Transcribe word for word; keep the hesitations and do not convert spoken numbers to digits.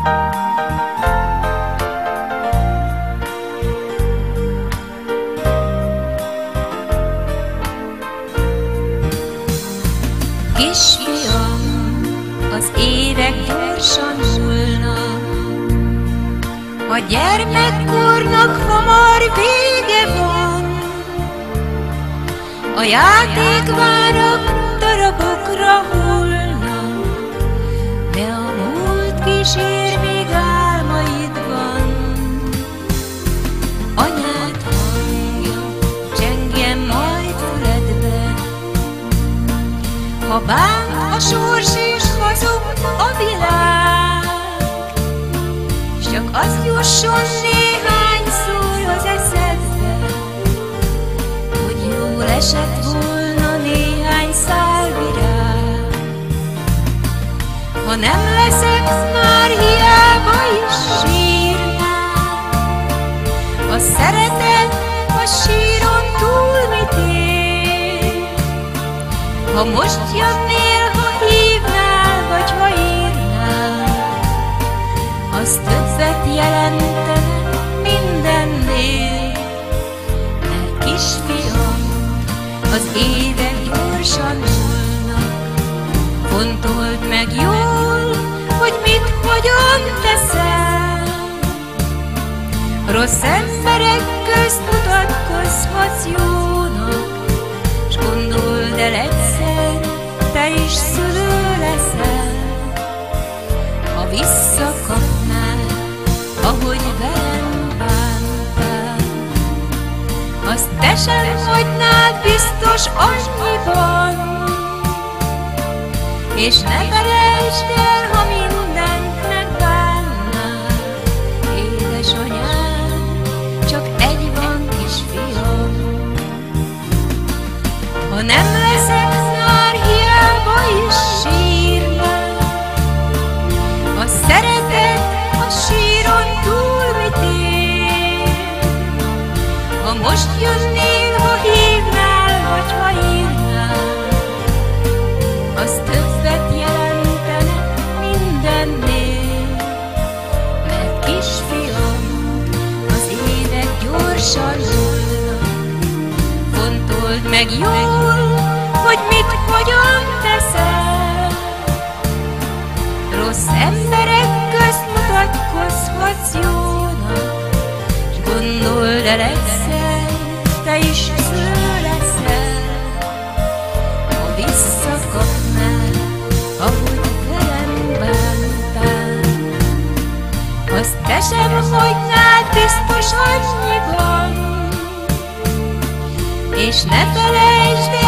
Kisfiam, az évek gyorsan múlnak, a gyermekkornak hamar vége van. A játékvárak darabokra hullnak, de a múlt kísér még álmaidban. Anyád hangja csengjen majd füledbe, ha bánt a sors és hazug a világ, s csak az jusson néhányszor az eszedbe, hogy jól esett volna néhány szál virág. Ha nem leszek, már hiába is sírnál, a szeretet a síron túl mit ér. Ha most jönnél, ha hívnál, vagy ha írnál, az többet jelentene mindennél. Mert kisfiam, az évek gyorsan múlnak, fontold meg jól, hogy mit, hogyan teszel. Rossz emberek közt mutatkozhatsz jónak, s gondold el egyszer, te is szülő leszel. Ha visszakapnál, ahogy velem bántál, azt te sem hagynád biztos annyiban. És ne felejtsd el, ha mindent megbánnál, édesanyám, csak egy van, kisfiam. Ha nem leszek, már hiába is sírnál, a szeretet a síron túl mit ér. Ha most jönnél, ha hívnál, vagy ha írnál, az többet jelentene mindennél. Mert kisfiam, az évek gyorsan múlnak, fontold meg jól, hogy mit, hogyan teszel. Rossz emberek közt mutatkozhatsz jónak, s gondold el egyszer, te is szülő leszel. Ha visszakapnál, ahogy velem bántál, azt te sem hagynád biztos annyiban. És ne felejtsd